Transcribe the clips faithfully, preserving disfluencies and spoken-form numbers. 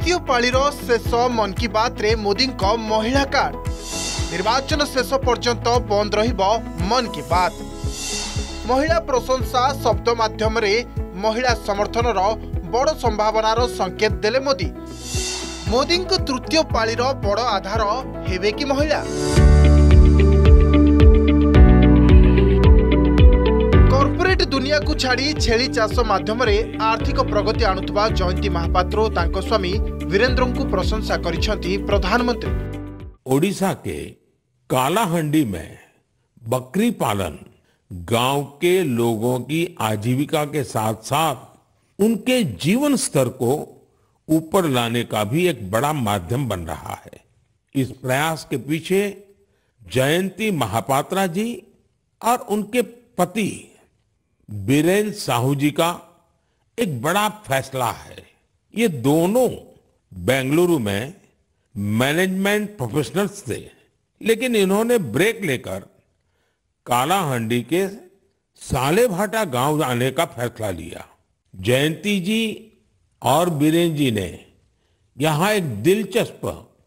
तृतीय पाळीर शेष मन की बात रे मोदी को महिला कार्ड निर्वाचन शेष पर्यंत बंद रहिबो मन की बात। महिला प्रशंसा शब्द माध्यम रे महिला समर्थन रो बड़ संभावनार संकेत देले मोदी। मोदी को तृतीय पाळीर बड़ आधार हेबे कि महिला। कॉर्पोरेट दुनिया को छाड़ी छेली चाष माध्यम रे आर्थिक प्रगति आणुवा जयंती महापात्र और तांको स्वामी वीरेंद्र को प्रशंसा करिसेंती प्रधानमंत्री। ओडिशा के कालाहांडी में बकरी पालन गांव के लोगों की आजीविका के साथ साथ उनके जीवन स्तर को ऊपर लाने का भी एक बड़ा माध्यम बन रहा है। इस प्रयास के पीछे जयंती महापात्रा जी और उनके पति बीरेन साहू जी का एक बड़ा फैसला है। ये दोनों बेंगलुरु में मैनेजमेंट प्रोफेशनल्स थे, लेकिन इन्होंने ब्रेक लेकर कालाहांडी के सालेभाटा गांव आने का फैसला लिया। जयंती जी और बीरेन जी ने यहाँ एक दिलचस्प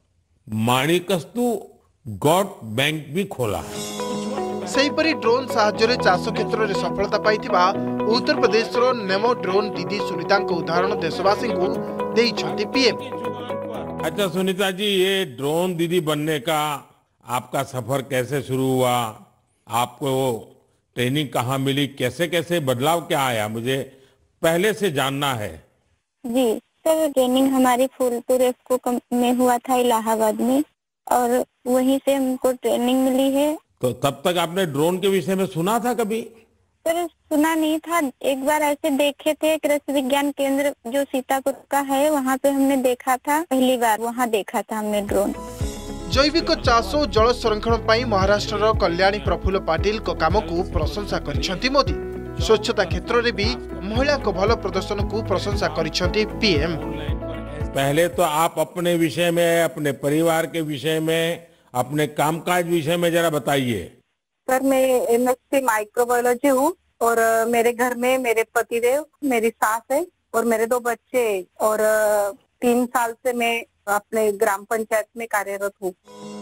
माणिकस्तु गॉट बैंक भी खोला है। सेहीपरि ड्रोन साहाय्य चाष क्षेत्र में सफलता पाइथिबा उत्तर प्रदेश रो नेमो ड्रोन दीदी सुनीता को उदाहरण देशवासी को देइछंती पीएम। अच्छा सुनीता जी, ये ड्रोन दीदी बनने का आपका सफर कैसे शुरू हुआ? आपको ट्रेनिंग कहाँ मिली? कैसे कैसे बदलाव क्या आया, मुझे पहले से जानना है। जी सर, ट्रेनिंग हमारी फूलपुर एफको में हुआ था इलाहाबाद में, और वहीं से हमको ट्रेनिंग मिली है। तो तब तक आपने ड्रोन के विषय में सुना था कभी? सर सुना नहीं था, एक बार ऐसे देखे थे। कृषि विज्ञान केंद्र जो सीतापुर का है वहाँ पे हमने देखा था, पहली बार वहाँ देखा था हमने ड्रोन। जैविक चाष और जल संरक्षण पर महाराष्ट्र कल्याणी प्रफुल्ल पाटिल को काम को प्रशंसा करिसेंती मोदी। स्वच्छता क्षेत्र में भी महिला को भल प्रदर्शन को प्रशंसा करिसेंती पीएम। पहले तो आप अपने विषय में, अपने परिवार के विषय में, अपने कामकाज विषय में जरा बताइए। सर मैं एमएससी माइक्रोबायोलॉजी हूँ, और मेरे घर में मेरे पतिदेव, मेरी सास है और मेरे दो बच्चे, और तीन साल से मैं अपने ग्राम पंचायत में कार्यरत हूँ।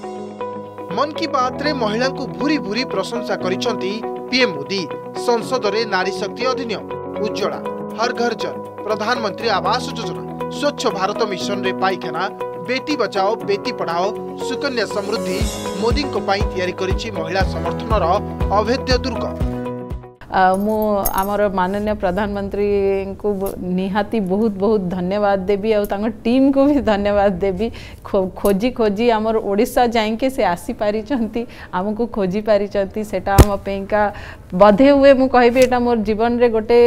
मन की बात रे महिला को भूरी भूरी प्रशंसा करिसेंती पीएम मोदी। संसद रे नारी शक्ति अधिनियम, उज्ज्वला, हर घर जल, प्रधानमंत्री आवास योजना, स्वच्छ भारत मिशन रे पाइखाना, बेटी बचाओ बेटी पढ़ाओ, सुकन्या समृद्धि मोदी को पाई तैयारी करिछि महिला समर्थन रो अभेद्य दुर्ग। मु आमर माननीय प्रधानमंत्री को निहाती बहुत बहुत धन्यवाद देवी, और तांको टीम को भी धन्यवाद देवी। खो, खोजी खोजी आमर ओडिशा जाइके से आसी पारी चंती, आमको खोजी पारी चंती, सेटा हम पेंका बधे हुए मु कहबी एटा मोर जीवन रे गोटे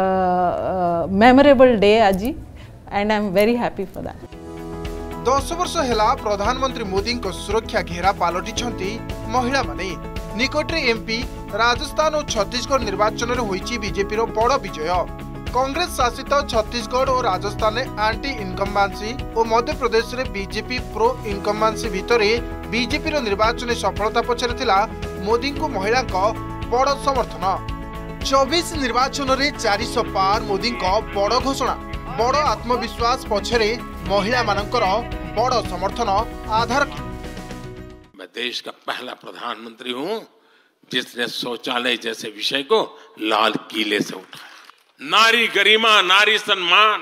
मेमोरेबल डे आज, and I am very happy for that. दस वर्ष हेला प्रधानमंत्री मोदी को सुरक्षा घेरा पालटिछंती महिला माने। निकटरे एमपी राजस्थान और छत्तीसगढ़ निर्वाचन में होईची बीजेपी रो बड़ विजय। कांग्रेस शासित छत्तीसगढ़ और राजस्थान में एंटी इनकम्बांसी और मध्य प्रदेश में बीजेपी प्रो इनकम्बांसी भितर बीजेपी रो निर्वाचन सफलता पछरे थिला मोदी को महिला को बड़ समर्थन। चौबीस निर्वाचन में चार सौ पार मोदी को बड़ घोषणा। बड़ आत्मविश्वास पछरे महिला मानकर बड़ समर्थन आधार की। मैं देश का पहला प्रधानमंत्री हूं जिसने शौचालय जैसे विषय को लाल किले से उठाया। नारी गरिमा, नारी सम्मान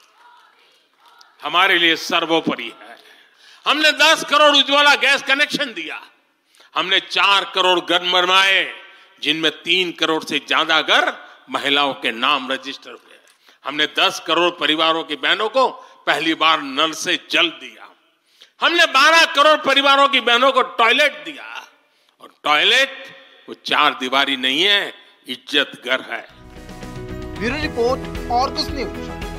हमारे लिए सर्वोपरि है। हमने दस करोड़ उज्ज्वला गैस कनेक्शन दिया। हमने चार करोड़ घर बनवाए, जिनमें तीन करोड़ से ज्यादा घर महिलाओं के नाम रजिस्टर हुए। हमने दस करोड़ परिवारों की बहनों को पहली बार नल से जल दिया। हमने बारह करोड़ परिवारों की बहनों को टॉयलेट दिया, और टॉयलेट वो चार दीवारी नहीं है, इज्जत घर है। ब्यूरो रिपोर्ट और कुछ न्यूज।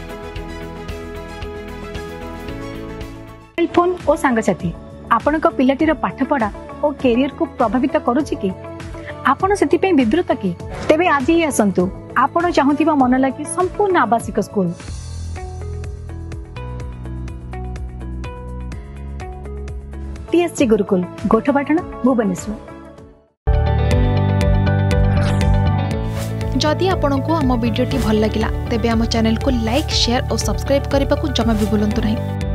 मोबाइल फोन और सांगसाथी आपण को पिलाटीर पाठपढ़ा और कैरियर को प्रभावित करुछि कि आपण सेति पे विद्रुत कि तेबे आज ही आसंतु आपण चाहुथिबा मन लागी संपूर्ण आवासिक स्कूल। टीएससी गुरुकुल, गोठपाटण, भुवनेश्वर। जदि आपंक आम भिडी भल लगा तेब आम चैनल को लाइक, शेयर और सब्सक्राइब करने को जमा भी भूलु नहीं।